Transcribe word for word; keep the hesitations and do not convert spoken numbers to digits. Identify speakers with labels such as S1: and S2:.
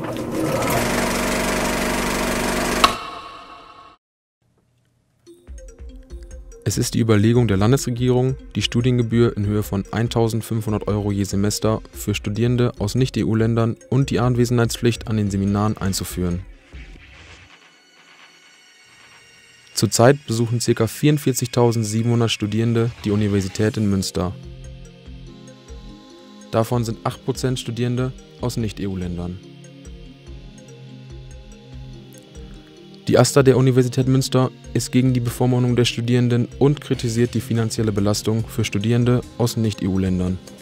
S1: Es ist die Überlegung der Landesregierung, die Studiengebühr in Höhe von eintausendfünfhundert Euro je Semester für Studierende aus Nicht-E U-Ländern und die Anwesenheitspflicht an den Seminaren einzuführen. Zurzeit besuchen ca. vierundvierzigtausendsiebenhundert Studierende die Universität in Münster. Davon sind acht Prozent Studierende aus Nicht-E U-Ländern. Die AStA der Universität Münster ist gegen die Bevormundung der Studierenden und kritisiert die finanzielle Belastung für Studierende aus Nicht-E U-Ländern.